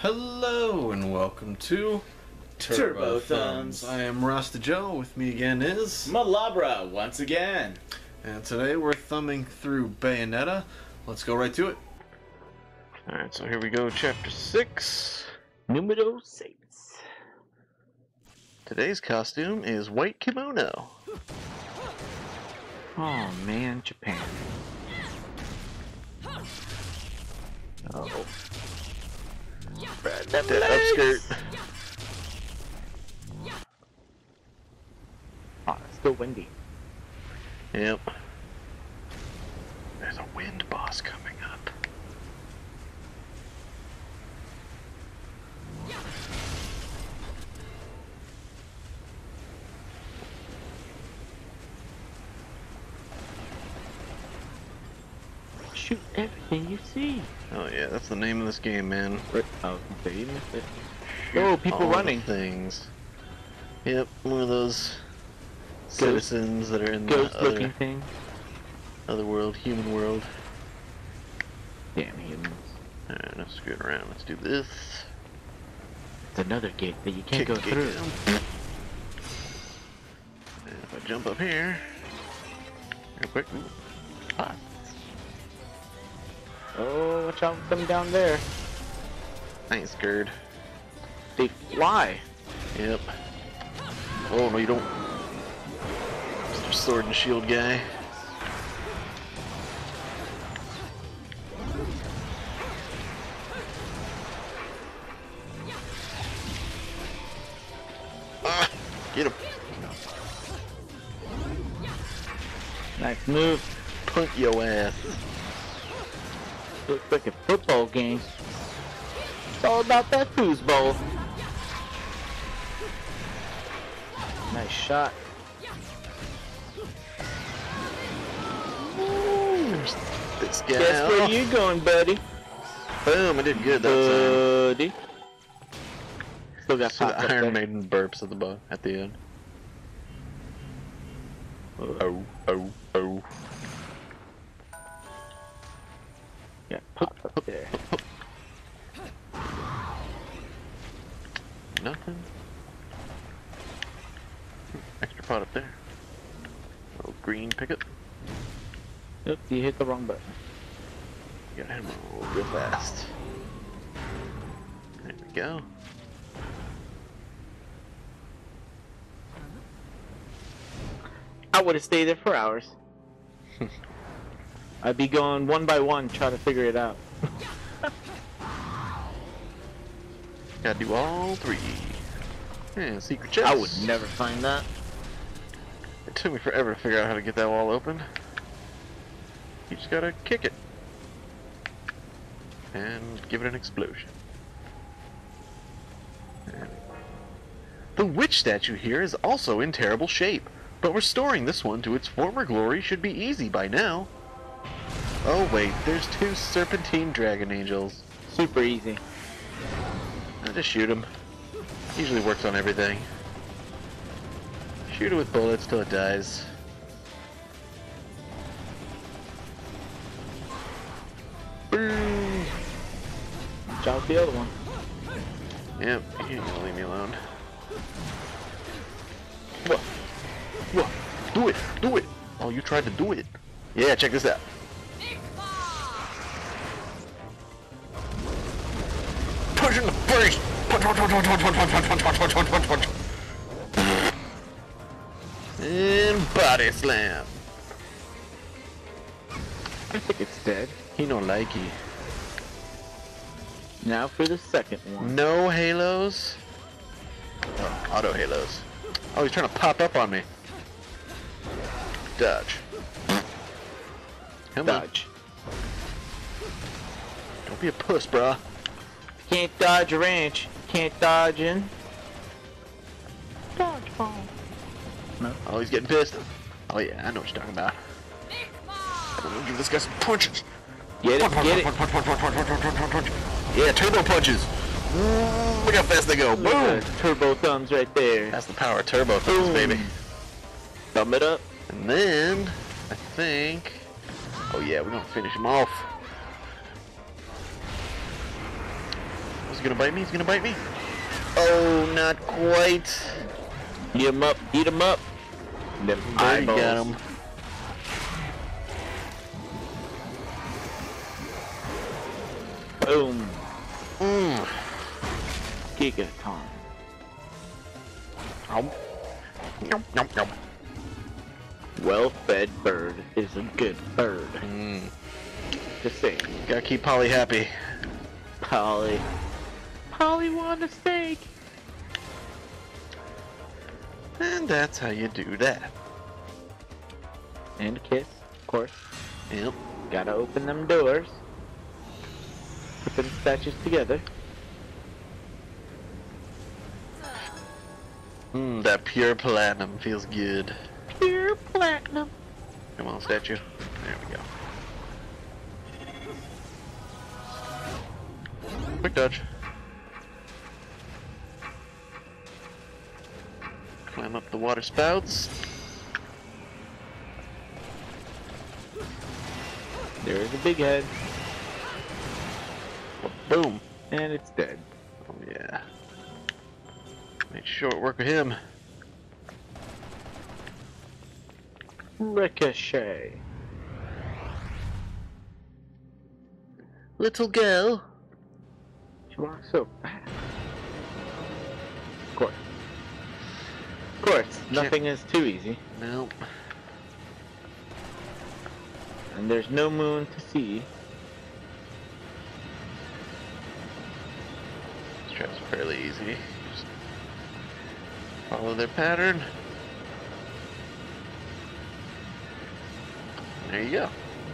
Hello and welcome to Turbo Thumbs. I am Rasta Joe. With me again is Malabra once again. and today we're thumbing through Bayonetta. Let's go right to it. Alright, so here we go, chapter 6. Numero 6. Today's costume is white kimono. Oh man, Japan. Oh. That upskirt. Oh, it's still windy. Yep. There's a wind boss coming up. Shoot everything you see. Oh yeah, that's the name of this game, man. Oh, okay, you missed it. Oh, people All the running. things. Yep, one of those citizens that are in the Ghost-looking thing. other world, human world. Damn humans. Alright, let's screw it around. Let's do this. It's another gate that you can't Kick go the gate through. down. And if I jump up here, real quick. Ah, Oh, watch out for them down there. I ain't scared. They fly. Yep. Oh no, you don't. Mr. Sword and Shield guy. Ah, get him. Nice move. Punt yo ass. Looks like a football game. It's all about that foosball. Nice shot. There's this guy. Guess where you going, buddy? Boom, I did good that time. Buddy. Still got See popped the up Iron there. Maiden burps at the end. Oh, oh, oh. Yeah, pop up there. Nothing. Extra pot up there. Little green picket. Yep, you hit the wrong button. You gotta hit him real fast. There we go. I would have stayed there for hours. I'd be going one by one, trying to figure it out. Gotta do all three. Yeah, secret chest. I would never find that. It took me forever to figure out how to get that wall open. You just gotta kick it. And give it an explosion. And the witch statue here is also in terrible shape, but restoring this one to its former glory should be easy by now. Oh wait, there's two serpentine dragon angels. Super easy. I'll just shoot them. Usually works on everything. Shoot it with bullets till it dies. Boom! Watch out the other one. Yep, you ain't gonna leave me alone. What? What? Do it! Do it! Oh, you tried to do it. Yeah, check this out. Punch in the face! Punch, punch, punch, punch, punch, punch, punch, punch, punch, punch, punch, punch, punch. And body slam. I think it's dead. He don't like you. Now for the second one. No halos. Oh, auto halos. Oh, he's trying to pop up on me. Dodge. Come on. Dodge. Don't be a puss, brah. Can't dodge a ranch. Can't dodge in. Dodgeball. No. Oh, he's getting pissed. Oh yeah, I know what you're talking about. I'm gonna give this guy some punches. Get it, Punch, get it. punch, punch, punch, punch, punch, punch, punch, punch, punch. Yeah, turbo punches. Look how fast they go. Look at Boom. the turbo thumbs right there. That's the power of turbo thumbs, Boom. baby. Thumb it up. And then, I think... Oh yeah, we're gonna finish him off. Is he gonna bite me? He's gonna bite me. Oh, not quite. Eat him up. Eat him up. Them There you eyeballs. got him. Boom. Mmm. Gigaton. Nom. Nom, nom, nom. Well-fed bird is a good bird. Mm. Just saying. Gotta keep Polly happy. Polly. Polly want a steak. And that's how you do that. And a kiss, of course. Yep. Gotta open them doors. Put them statues together. Mmm, that pure platinum feels good. Pure platinum. Come on, statue. There we go. Quick dodge. Climb up the water spouts. There's a big head. Boom. And it's dead. Oh yeah. Make short work with him. Ricochet. Little girl. She walks so fast. Of course. Of course, nothing is too easy. Nope. And there's no moon to see. This trap's fairly easy. Just follow their pattern. There you go.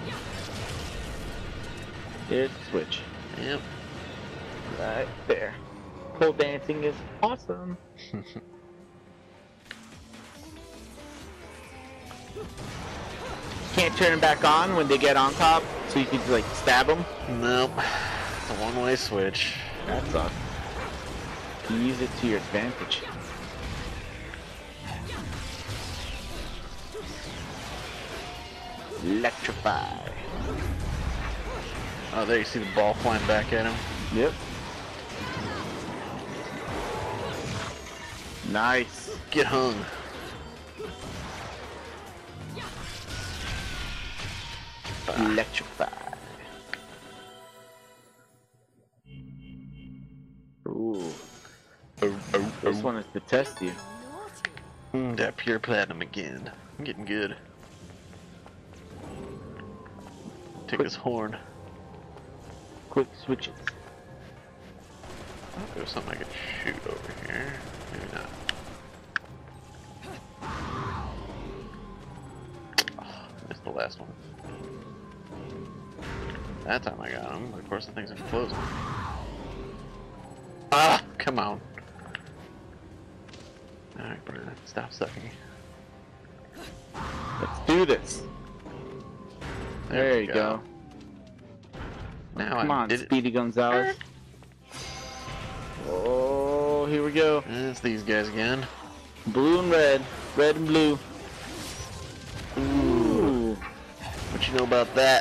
There's the switch. Yep. Right there. Pole dancing is awesome. Can't turn it back on when they get on top, so you can just, like, stab them. Nope. It's a one-way switch. That sucks. You use it to your advantage. Electrify. Oh, there you see the ball flying back at him. Yep. Nice. Get hung. Electrify. Ooh. This one is to test you. That pure platinum again. I'm getting good. Take his horn. Quick switches. There's something I could shoot over here. Maybe not. Oh, missed the last one. That time I got him, but of course the thing's exploding. Ah, come on. Alright, Brian, stop sucking. Let's do this. There you go. Now Come I on, did it. Speedy Gonzalez. Oh, here we go. It's these guys again. Blue and red. Red and blue. Ooh. What you know about that?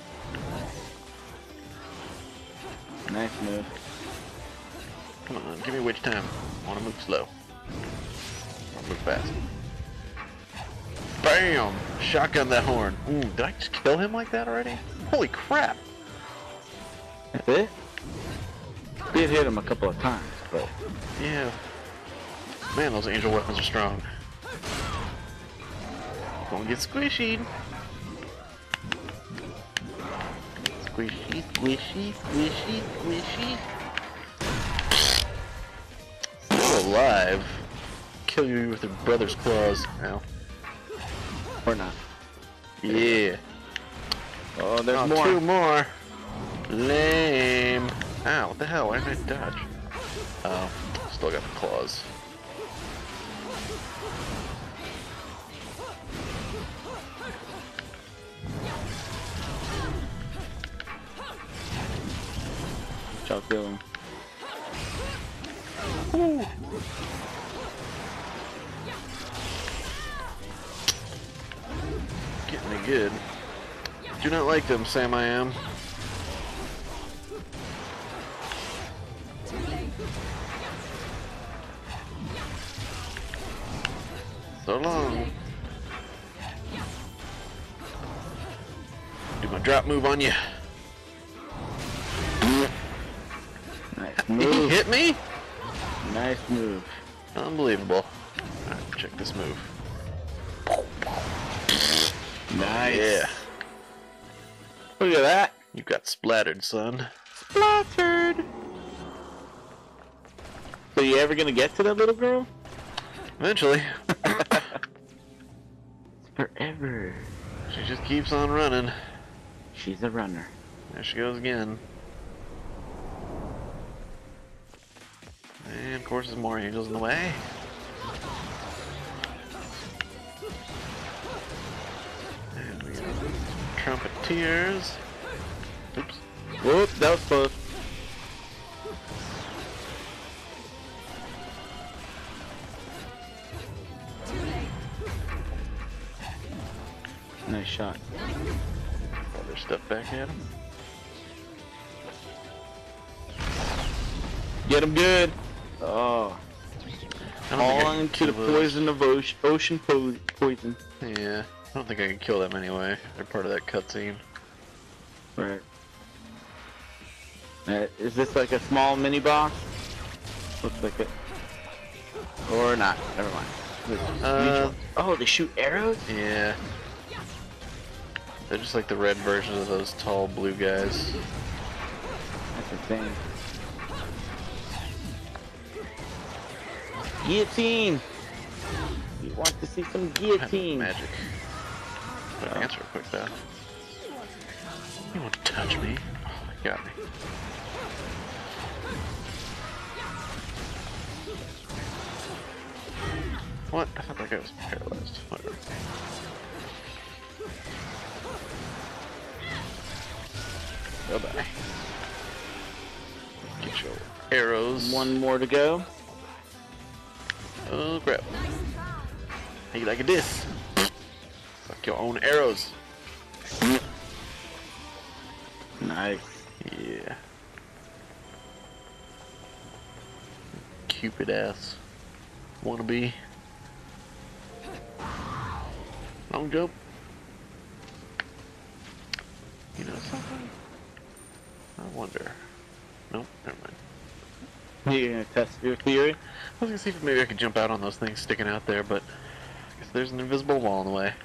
Nice move. Come on, give me witch time. I wanna move slow. I wanna move fast. Bam! Shotgun that horn. Ooh, did I just kill him like that already? Holy crap! That's it? Did hit him a couple of times, but Yeah. Man, those angel weapons are strong. Gonna get squishy. Squishy, squishy, squishy, squishy. Still alive. Kill you with your brother's claws. Ow. or not. Yeah. Oh, there's Oh, more. two more. Lame. Ow, what the hell? Why did I dodge? Oh, still got the claws. Shall kill him. Ooh. Getting me good. Do not like them, Sam I am. So long. Do my drop move on you. Nice He move. hit me? Nice move. Unbelievable. Alright, check this move. Nice. Yeah. Look at that. You got splattered, son. Splattered. So you ever gonna get to that little girl? Eventually. Forever. She just keeps on running. She's a runner. There she goes again. And of course there's more angels in the way. And we got trumpeters. Oops. Whoop, that was close. Nice shot. Other stuff back at him. Get him good. Oh. I don't think I All can into the kill those. poison of ocean poison. Yeah, I don't think I can kill them anyway. They're part of that cutscene. Right. Is this like a small mini boss? Looks like it. Or not. Never mind. Oh, they shoot arrows? Yeah. They're just like the red versions of those tall blue guys. That's insane. Guillotine! You want to see some guillotine? Magic. Better answer quick though. You won't touch me. Oh, you got me. What? I thought that guy was paralyzed. Whatever. Bye-bye. Get your arrows. One more to go. Oh crap. Hey, like this. Suck your own arrows. Nice. Yeah. Cupid ass. Wannabe. Long jump. You know something? I wonder. Nope, never mind. You're gonna test your theory? I was gonna see if maybe I could jump out on those things sticking out there, but I guess there's an invisible wall in the way.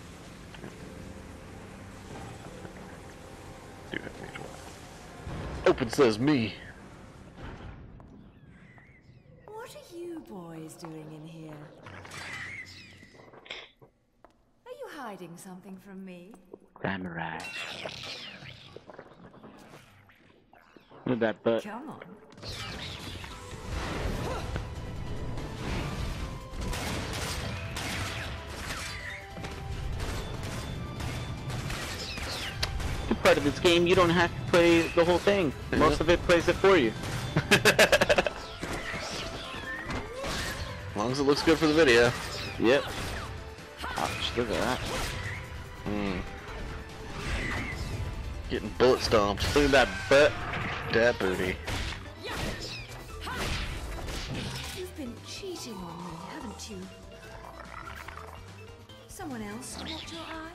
Do have major wall. Open says me. What are you boys doing in here? Are you hiding something from me? Samurai. Look at that butt. Come on. Good part of this game, you don't have to play the whole thing. Most of it plays it for you. As long as it looks good for the video. Yep. Ouch, look at that. Getting bullet stomped. Look at that butt. That booty. You've been cheating on me, haven't you? Someone else caught your eye?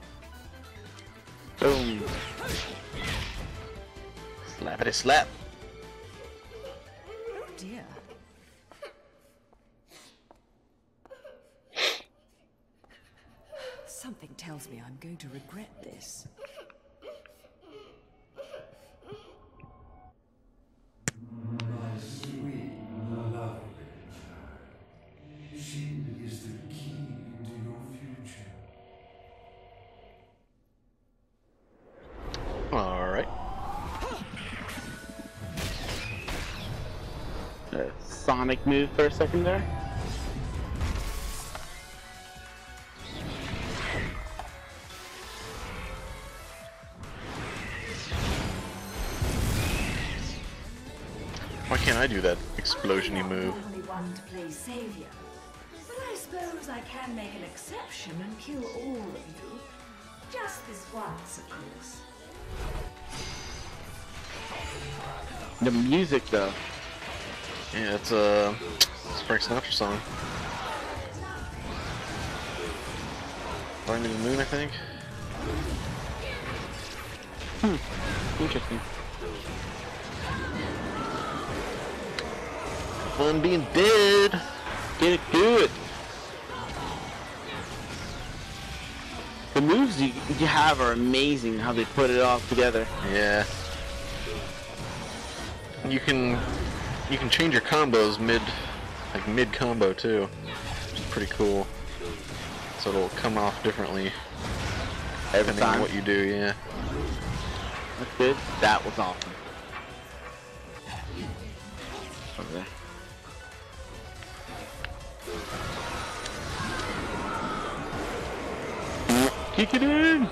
Boom. Slappity slap. Oh dear. Something tells me I'm going to regret this. My sweet, lovely child. She is the key to your future. Alright. Sonic move for a second there. Why can't I do that explosion-y move? I'm the only one to play savior. But I suppose I can make an exception and kill all of you. Just this once, of course. The music though. Yeah, it's a Frank Sinatra song. Flying to the moon, I think. Interesting. Fun being dead. Get it good. The moves you have are amazing. How they put it all together. Yeah. You can change your combos mid combo too, which is pretty cool. So it'll come off differently Every depending on time. what you do. Yeah. That's good. That was awesome. Over there. Kick it in!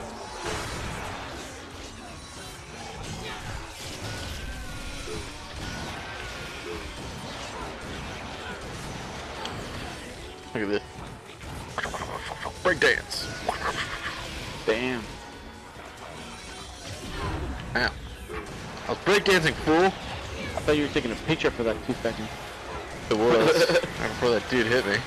Look at this. Breakdance. Damn. Ow. I was breakdancing, fool. I thought you were taking a picture for that 2 seconds. It was. Right before that dude hit me.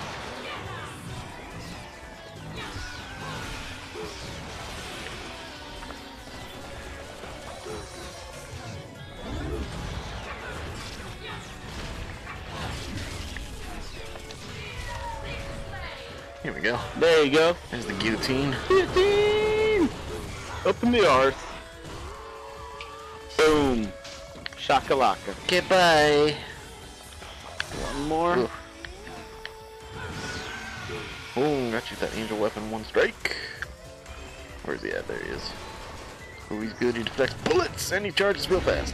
Here we go. There you go. There's the guillotine. Guillotine! Open the arse. Boom. Shakalaka. Goodbye. One more. Ooh. Boom, got you that angel weapon, one strike. Where's he at? There he is. Oh, he's good. He deflects bullets and he charges real fast.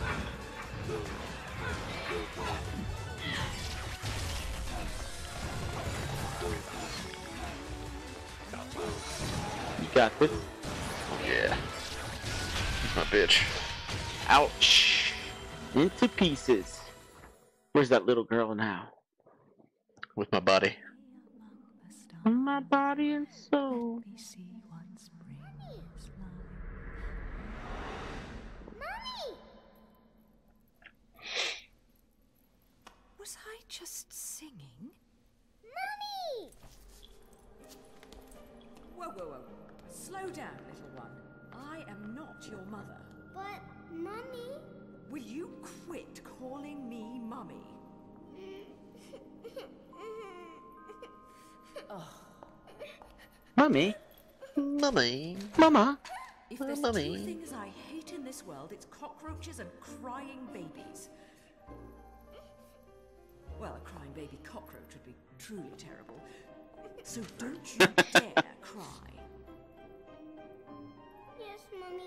You got this. Yeah. He's my bitch. Ouch. Into pieces. Where's that little girl now? With my body. My body and soul. Was I just singing? Mummy! Whoa, whoa, whoa. Slow down, little one. I am not your mother. But, Mummy... Will you quit calling me Mummy? Mummy? Mummy. Mama? If there's Mummy. 2 things I hate in this world, it's cockroaches and crying babies. Well, a crying baby cockroach would be truly terrible. So don't you dare cry. Yes, Mummy.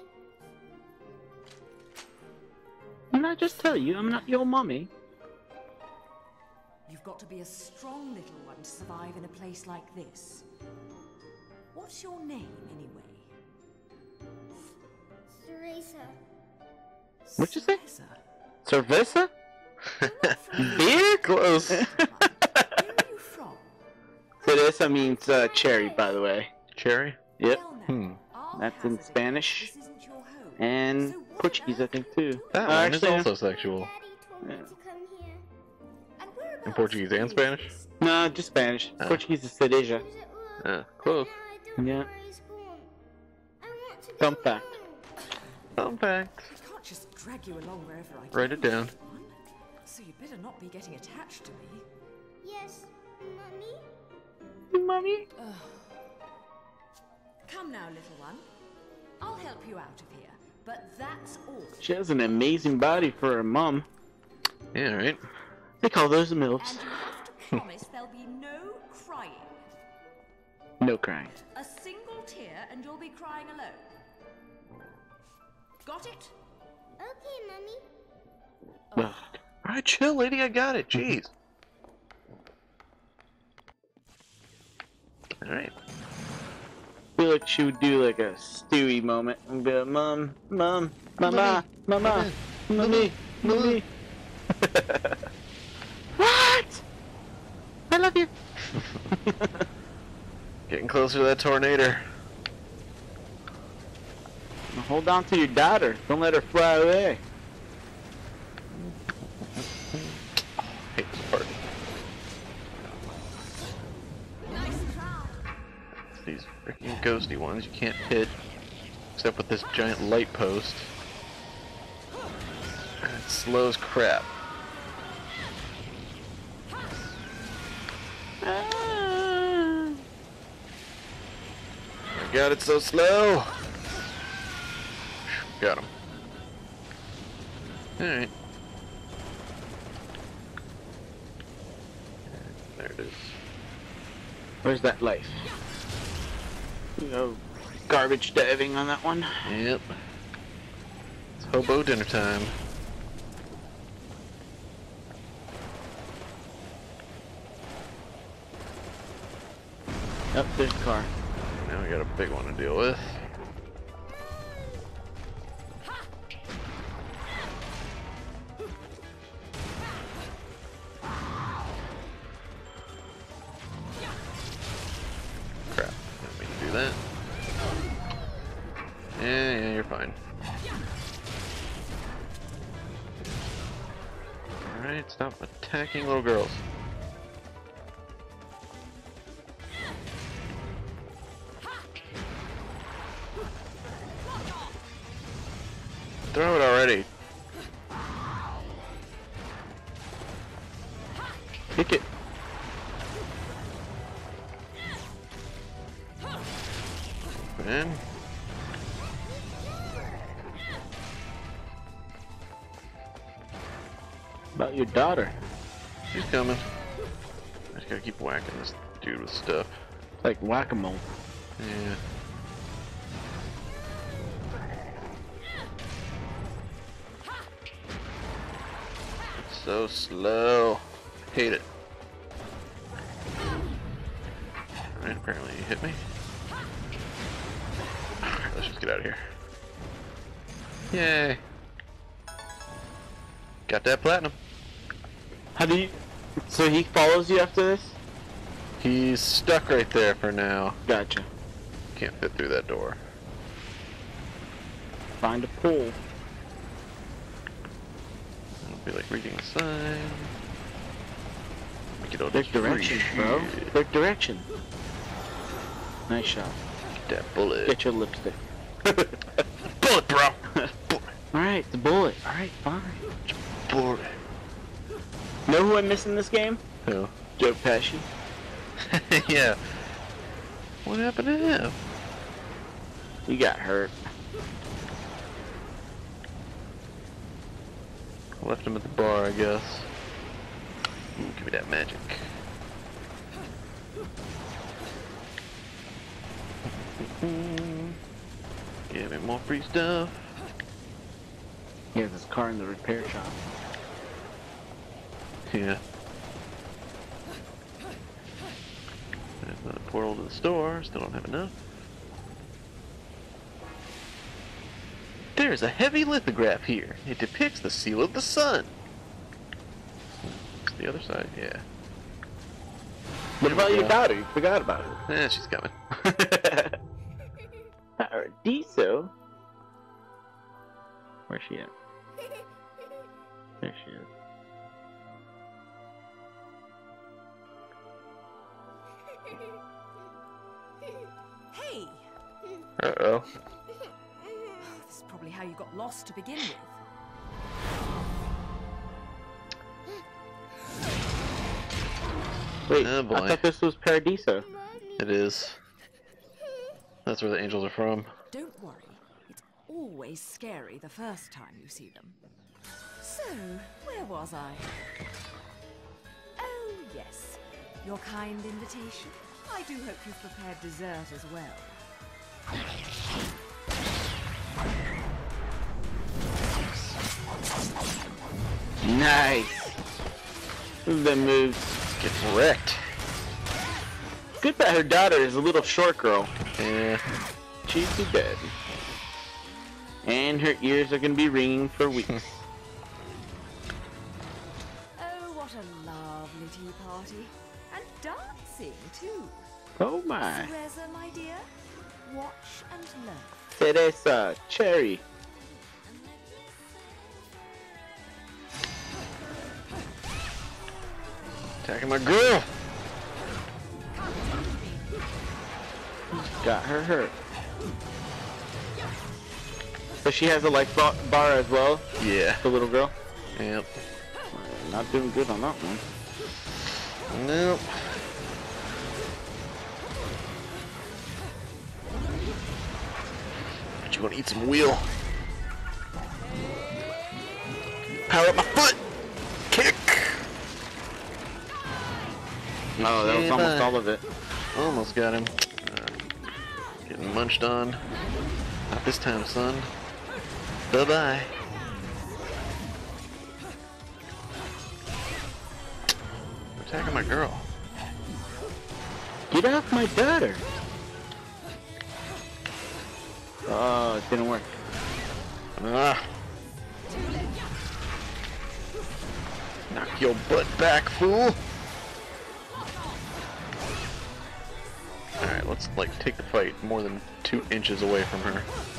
Didn't I just tell you I'm not your mommy? You've got to be a strong little one to survive in a place like this. What's your name, anyway? Teresa. What'd you say? Cerveza. Cerveza? Beer? Close. Where are you from? Cerveza means cherry, by the way. Cherry? Yep. Well, now, Hmm. I'll That's in hazard a Spanish. guess this isn't your home. And So what Portuguese, I on think, earth too. are you That doing? one is Actually, also sexual. Daddy told me Yeah. to come here. And whereabouts In Portuguese and is Spanish? this? No, just Spanish. Oh. Portuguese is cereja. Who's at work? Close. Now I don't Yeah. know where he's gone. I want to Fun go fact. home. Fun fact. I can't just drag you along wherever I Write it go, down. little one. So you better not be getting attached to me. Yes, Mummy? Mommy? Come now, little one. I'll help you out of here, but that's all. She has an amazing body for a mom. Yeah, right. They call those And MILFs. you have to promise there'll be no crying. No crying. A single tear and you'll be crying alone. Got it? Okay, Mummy. Ugh. Alright, chill, lady. I got it. Jeez. Alright. I feel like she would do like a Stewie moment and be like, Mom, Mama, Mama, Mommy, Mommy. What? I love you. Getting closer to that tornado. Now hold on to your daughter. Don't let her fly away. Hate this part. Nice try. Let's see. these freaking ghosty ones you can't hit, except with this giant light post. And it's slow as crap. Oh my god, it's so slow! Got him. Alright. There it is. Where's that life? You know, garbage diving on that one. Yep. It's hobo dinner time. Up there's the car. Now we got a big one to deal with. Crap, didn't mean to do that. Yeah, you're fine. Alright, stop attacking little girls. Throw it already. Kick it. Man. About your daughter. She's coming. I just gotta keep whacking this dude with stuff. It's like whack-a-mole. Yeah. So slow. Hate it. Alright, apparently you hit me. Alright, let's just get out of here. Yay. Got that platinum. How do you... So he follows you after this? He's stuck right there for now. Gotcha. Can't fit through that door. Find a pole. I don't feel like reading the sign. Make it all There's directions, bro. There's direction. Nice shot. Get that bullet. Get your lipstick. Bullet, bro! Alright, the bullet. Alright, fine. Bullet. Know who I miss in this game? Who? Joe Pesci. Yeah. What happened to him? He got hurt. Left him at the bar, I guess. Ooh, give me that magic. Give me more free stuff. He has his car in the repair shop. Yeah. There's another portal to the store. Still don't have enough. There's a heavy lithograph here. It depicts the seal of the sun. It's the other side, yeah. What about your daughter? You forgot about her. Eh, she's coming. Paradiso? Where's she at? There she is. Hey! Uh-oh. This is probably how you got lost to begin with. Wait, Oh, boy. I thought this was Paradiso. It is. That's where the angels are from. Don't worry. It's always scary the first time you see them. So, where was I? Oh, yes. Your kind invitation. I do hope you've prepared dessert as well. Nice. The moves. Get wrecked. Good that her daughter is a little short girl. Yeah. She'd be dead. And her ears are gonna be ringing for weeks. Oh, what a lovely tea party. And dancing, too. Oh my. Teresa, my dear, watch and learn. Teresa, Cherry. Attacking my girl. Got her hurt. But she has a life bar as well, Yeah. the little girl. Yep. Not doing good on that one. Nope. But you want to eat some wheel? Power up my foot! Kick! No, that was Yeah, almost bye. all of it. Almost got him. Getting munched on. Not this time, son. Bye-bye. Attacking my girl. Get off my daughter! Oh, it didn't work. Ah. Knock your butt back, fool! Alright, let's like take the fight more than 2 inches away from her.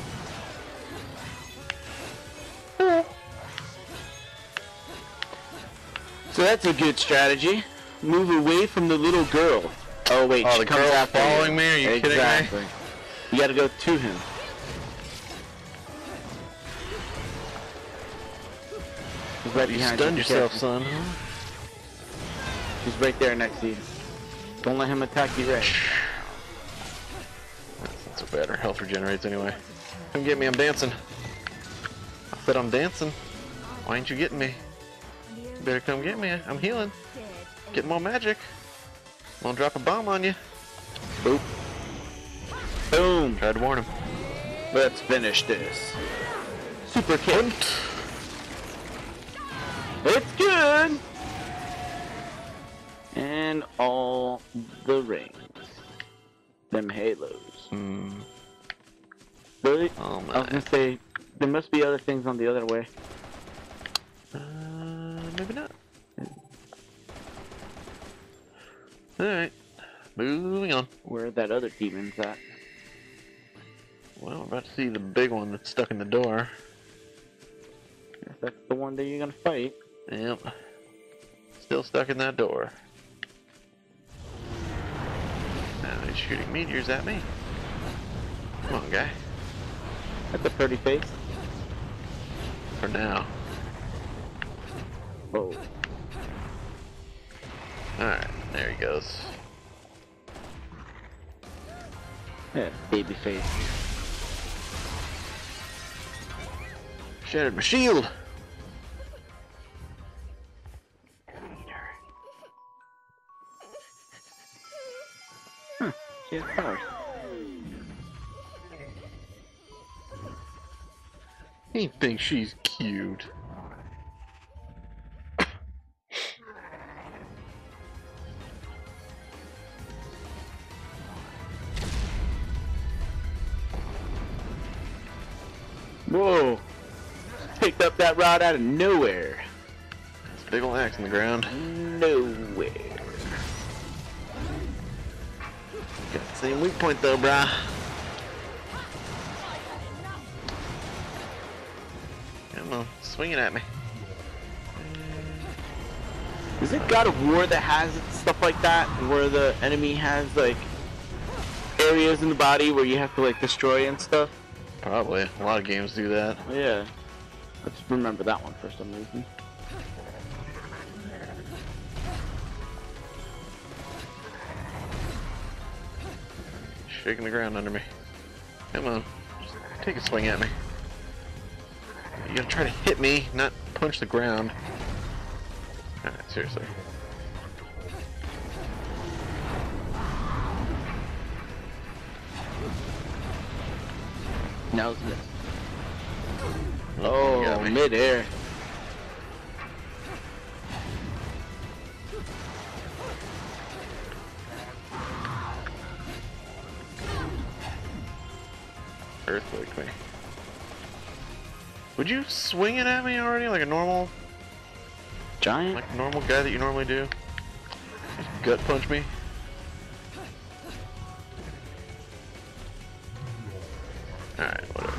So that's a good strategy. Move away from the little girl. Oh wait, Oh, she the comes girl's after following you. me? Are you kidding me? Exactly. You gotta go to him. He's right You behind stunned you. yourself, Be son. careful. He's right there next to you. Don't let him attack you right. That's not so bad. Her health regenerates anyway. Come get me, I'm dancing. I said I'm dancing. Why ain't you getting me? You better come get me. I'm healing. Getting more magic. I'm gonna drop a bomb on you. Boop. Boom. Tried to warn him. Let's finish this. Super kick. It's good. And all the rings. Them halos. Really? Oh I was gonna say, there must be other things on the other way. Maybe not. Alright. Moving on. Where that other demon's at. Well, we're about to see the big one that's stuck in the door. Guess that's the one that you're gonna fight. Yep. Still stuck in that door. Now he's shooting meteors at me. Come on, guy. That's a pretty face. For now. Oh. Alright, there he goes. Yeah, baby face. Shattered my shield! Huh, she has powers. He thinks she's cute. Whoa! Picked up that rod out of nowhere. It's a big ol' axe in the ground. Nowhere. Got the same weak point though, brah. Come on, swing it at me. Is it God of War that has stuff like that? Where the enemy has like areas in the body where you have to like destroy and stuff? Probably. A lot of games do that. Yeah. I just remember that one for some reason. Shaking the ground under me. Come on. Just take a swing at me. You gotta try to hit me, not punch the ground. Alright, seriously. Now it's this. You got Oh, me. mid-air. Earthquake me. Would you swing it at me already like a normal, Giant? like a normal guy that you normally do? Just gut punch me? Alright, whatever.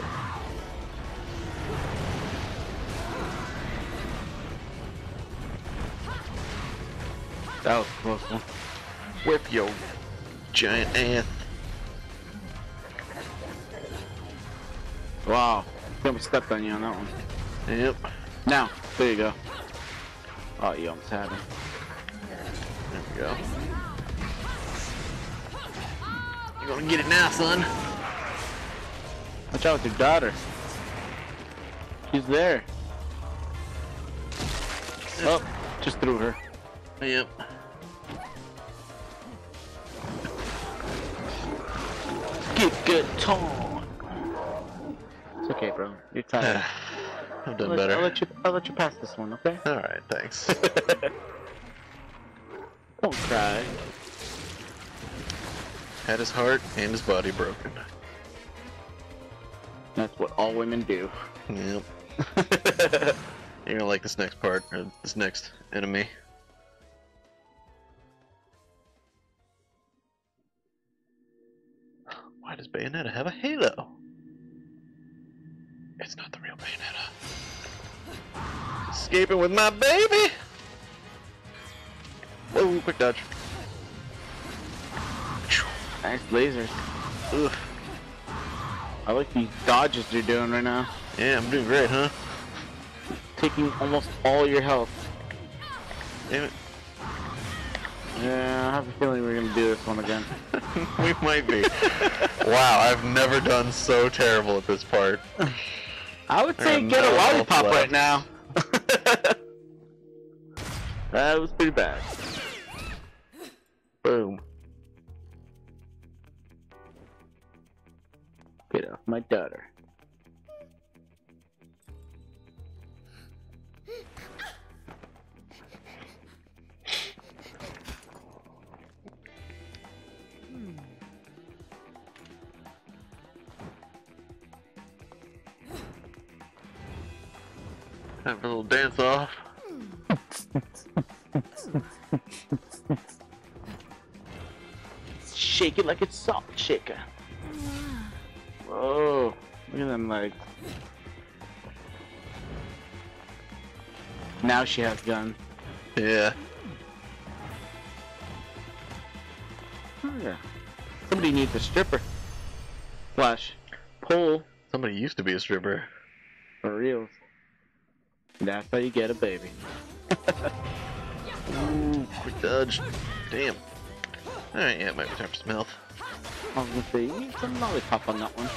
That was a close one. Whip your giant ass. Wow. He almost stepped on you on that one. Yep. Now, there you go. Oh, you almost had him. There we go. You're gonna get it now, son. Watch out with your daughter. She's there. Oh, just threw her. Yep. Get good tone. It's okay, bro. You're tired. I've done better. I'll let you pass this one, okay? Alright, thanks. Don't cry. Had his heart and his body broken. That's what all women do. Yep. You're gonna like this next part, or this next enemy. Why does Bayonetta have a halo? It's not the real Bayonetta. Escaping with my baby! Whoa, quick dodge. Nice lasers. Oof. I like these dodges you're doing right now. Yeah, I'm doing great, huh? Taking almost all your health. Damn it. Yeah, I have a feeling we're gonna do this one again. We might be. Wow, I've never done so terrible at this part. I would say There are get a no lollipop left. right now. That was pretty bad. Boom. Get off my daughter. Have a little dance off. Shake it like it's salt shaker. Whoa, look at them legs. Now she has gun. Yeah. Oh, yeah. Somebody needs a stripper. Flash. Pull. Somebody used to be a stripper. For reals. That's how you get a baby. Ooh, quick dodge. Damn. Alright, yeah, it might be time for some health. I was gonna say, you need some lollipop on that one.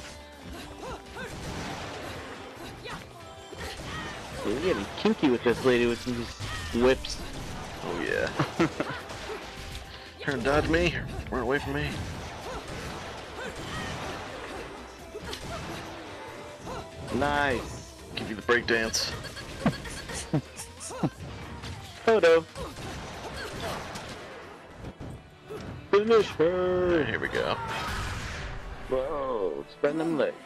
You're getting kinky with this lady with these whips. Oh yeah. Trying to dodge me? Run away from me? Nice. Give you the breakdance. Photo. Finish her. Here we go. Whoa, spend them legs.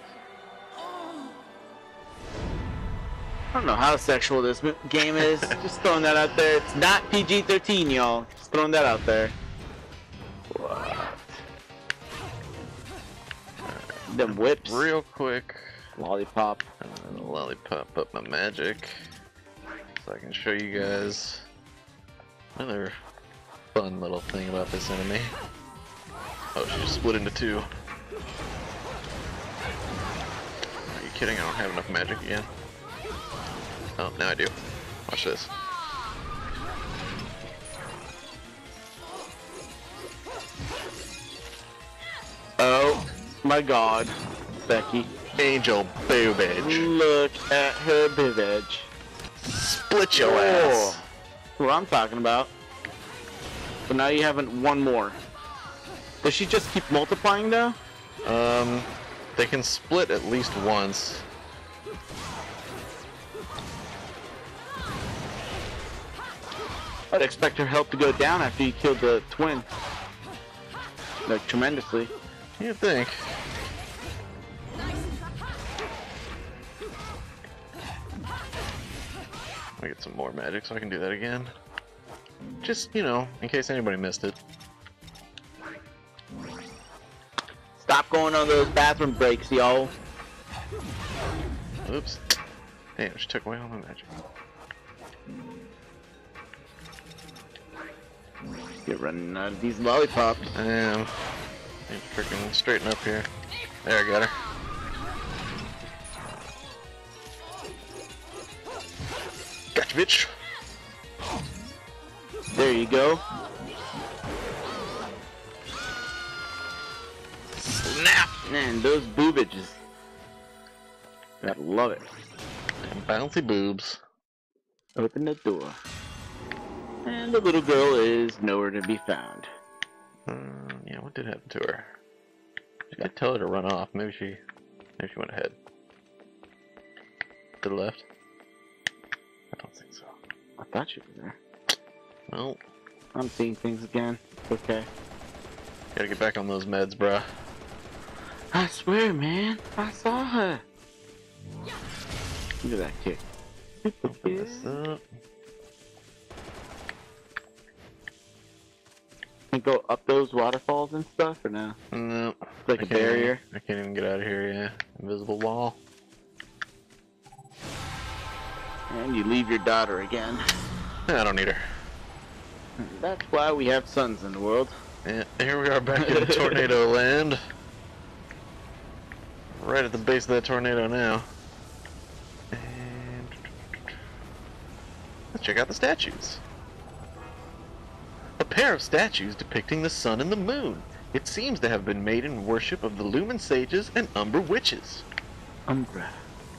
I don't know how sexual this game is. Just throwing that out there. It's not PG-13, y'all. Just throwing that out there. What? Them whips. Real quick. Lollipop. I'm gonna lollipop up my magic so I can show you guys another fun little thing about this enemy. Oh, she just split into two. Are you kidding? I don't have enough magic again. Oh, now I do. Watch this. Oh my god. Becky. Angel boobage. Look at her boobage. Split your ass. That's what I'm talking about. So now you haven't one more. Does she just keep multiplying though? They can split at least once. I'd expect her health to go down after you killed the twin. Like, tremendously. You'd think. I get some more magic so I can do that again. Just, you know, in case anybody missed it. Stop going on those bathroom breaks, y'all. Oops. Damn, she took away all my magic. Get running out of these lollipops. I am. Need to freaking straighten up here. There, I got her. bitch. There you go. Snap! Man, those boobages. Gotta love it. And bouncy boobs. Open the door. And the little girl is nowhere to be found. Yeah, what did happen to her? I could tell her to run off. Maybe she went ahead. To the left? I don't think so. I thought she was there. Well, I'm seeing things again. Okay. gotta get back on those meds, bruh. I swear, man. I saw her. Look at that kick. Open this up. Can go up those waterfalls and stuff, or no? No. It's like I a can't barrier. I can't even get out of here, yeah. Invisible wall. And you leave your daughter again. I don't need her. That's why we have sons in the world. Yeah, here we are back in Tornado Land. Right at the base of that tornado now. And let's check out the statues. A pair of statues depicting the sun and the moon. It seems to have been made in worship of the Lumen Sages and Umber Witches. Umbra.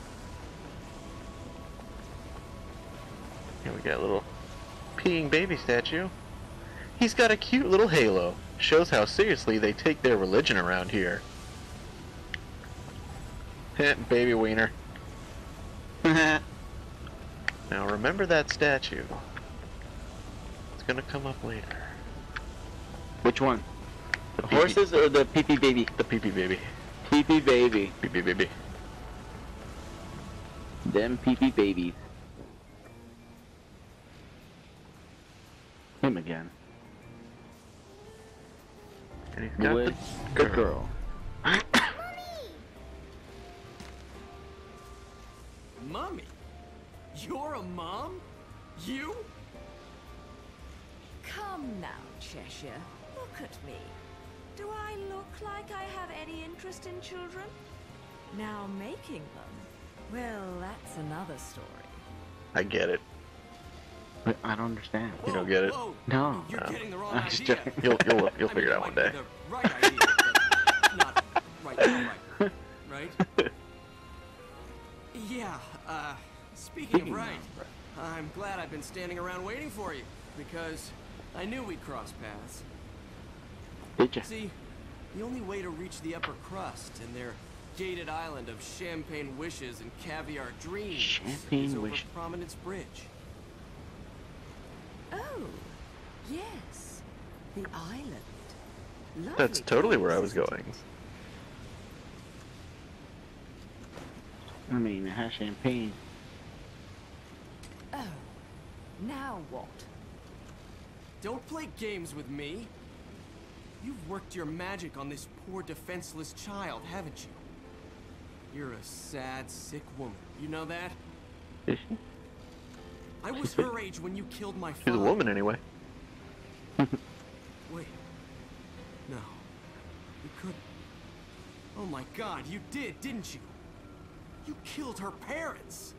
Here we got a little peeing baby statue. He's got a cute little halo. Shows how seriously they take their religion around here. Baby wiener. Now remember that statue. It's gonna come up later. Which one? The The pee-pee. horses or the pee-pee baby? The pee-pee baby. Pee-pee baby. Pee-pee baby. Them pee-pee babies. Him again. And he's got With the the girl. Mommy? You're a mom? You? Come now, Cheshire. Look at me. Do I look like I have any interest in children? Now making them, well, that's another story. I get it. But I don't understand. You don't get it? Whoa. No. You're getting the wrong I'm just idea. joking. You'll I figure mean, it out one might day. be the right idea, but not right now, right? Yeah, speaking of right, I'm glad I've been standing around waiting for you, because I knew we'd cross paths. Did you? See, the only way to reach the upper crust and their gated island of champagne wishes and caviar dreams Champagne is over wish. Prominence Bridge. Oh, yes. The island. Lovely That's totally place, where I was isn't going. it? I mean, it has champagne. Oh, now what? Don't play games with me. You've worked your magic on this poor defenseless child, haven't you? You're a sad, sick woman. You know that? Is she? I was her age when you killed my She's father. a woman anyway. Wait. No. You couldn't. Oh my god, you did, didn't you? You killed her parents!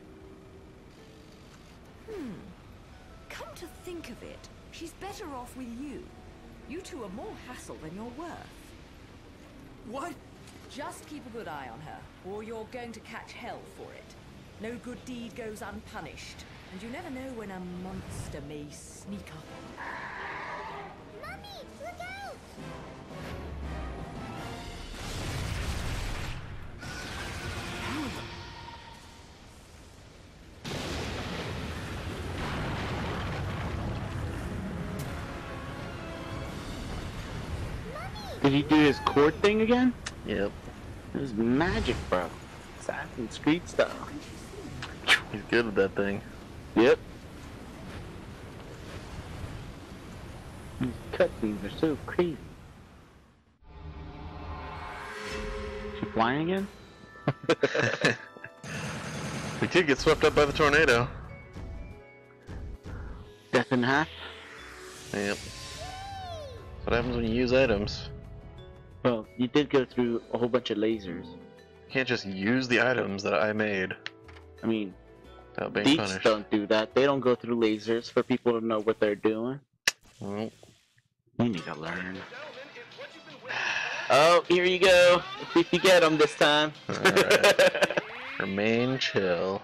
Come to think of it, she's better off with you. You two are more hassle than you're worth. What? Just keep a good eye on her, or you're going to catch hell for it. No good deed goes unpunished, and you never know when a monster may sneak up on you. Mommy, look out! Did he do his cord thing again? Yep. It was magic, bro. Assassin's Creed style. He's good with that thing. Yep. These cutscenes are so crazy. She flying again? The kid gets swept up by the tornado. Death in half? Yep. That's what happens when you use items. Well, you did go through a whole bunch of lasers. You can't just use the items that I made. I mean, Without being Deets punished. don't do that. They don't go through lasers for people to know what they're doing. Well, You need to learn. Oh, here you go. See if you get them this time. Alright. Remain chill.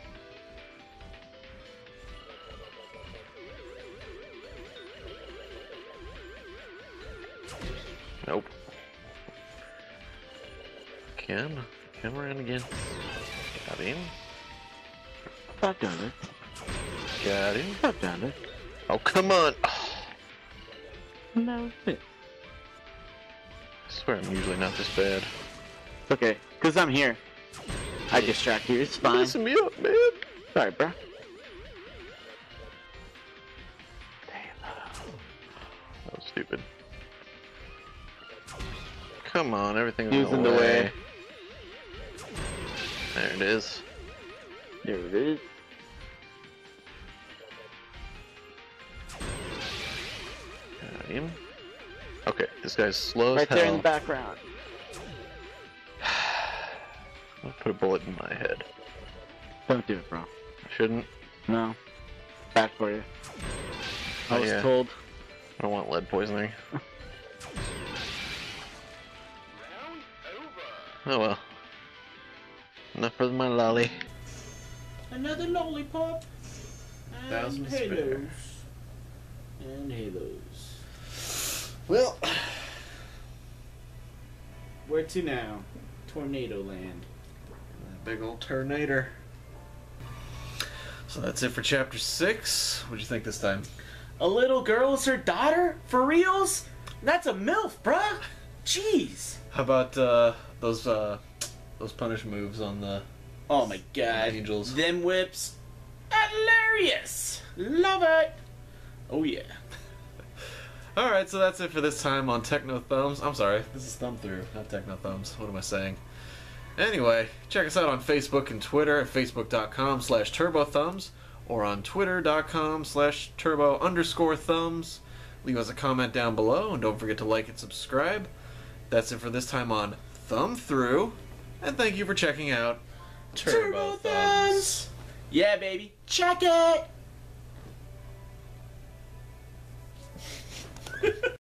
Nope. Come around again. Got him. I've done it. Got him. I've done it. Oh, come on. No, it's I swear I'm usually not this bad. okay, because I'm here. I distract you. It's You're fine. messing me up, man. Sorry, bro. That was stupid. Come on, everything He was in the way. There it is. There it is. Got him. Okay, this guy's slow as Right hell. there in the background. I'll put a bullet in my head. Don't do it, bro. I shouldn't. No. Back for you. I Oh, was yeah. told. I don't want lead poisoning. Oh well. Enough for my lolly. Another lollipop. And Thousand to spare. halos. And halos. Well, Where to now? Tornado Land. big old tornado. So that's it for chapter 6. What'd you think this time? A little girl is her daughter? For reals? That's a MILF, bruh. Jeez. How about those punish moves on the Oh my god. Angels? Them whips. Hilarious. Love it. Oh yeah. Alright, so that's it for this time on Techno Thumbs. I'm sorry, this is Thumb Through, not Techno Thumbs. What am I saying? Anyway, check us out on Facebook and Twitter at facebook.com/turbothumbs or on twitter.com/turbo_thumbs. Leave us a comment down below and don't forget to like and subscribe. That's it for this time on Thumb Through, and thank you for checking out Turbo Thumbs. Yeah, baby. Check it.